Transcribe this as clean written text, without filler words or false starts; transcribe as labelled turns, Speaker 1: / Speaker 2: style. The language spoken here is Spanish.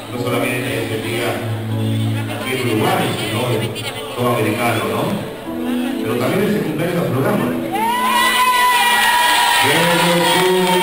Speaker 1: no solamente es el día aquí en Uruguay, sino de todo americano, ¿no? Pero también es el cumpleaños de los programas.